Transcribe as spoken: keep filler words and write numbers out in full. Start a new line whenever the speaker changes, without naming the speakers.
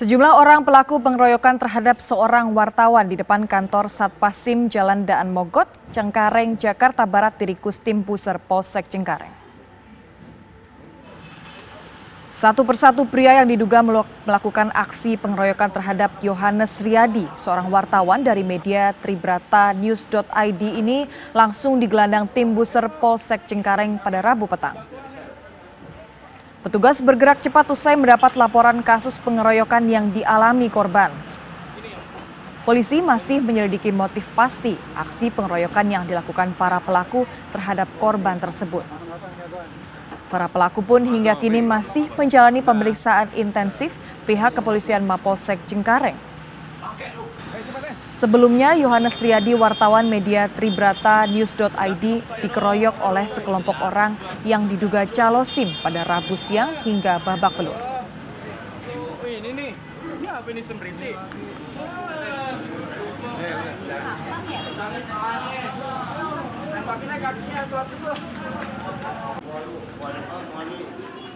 Sejumlah orang pelaku pengeroyokan terhadap seorang wartawan di depan kantor Satpasim Jalan Daan Mogot, Cengkareng, Jakarta Barat diringkus tim Puser Polsek Cengkareng. Satu persatu pria yang diduga melakukan aksi pengeroyokan terhadap Yohanes Riyadi, seorang wartawan dari media Tribrata News dot I D ini langsung digelandang tim Puser Polsek Cengkareng pada Rabu petang. Petugas bergerak cepat usai mendapat laporan kasus pengeroyokan yang dialami korban. Polisi masih menyelidiki motif pasti aksi pengeroyokan yang dilakukan para pelaku terhadap korban tersebut. Para pelaku pun hingga kini masih menjalani pemeriksaan intensif pihak kepolisian Mapolsek Cengkareng. Sebelumnya, Yohanes Riyadi, wartawan media Tribrata News dot I D, dikeroyok oleh sekelompok orang yang diduga calo SIM pada Rabu siang hingga babak belur.
Ini nih, ini apa ini sembriti? Tembakinnya kakinya tuh.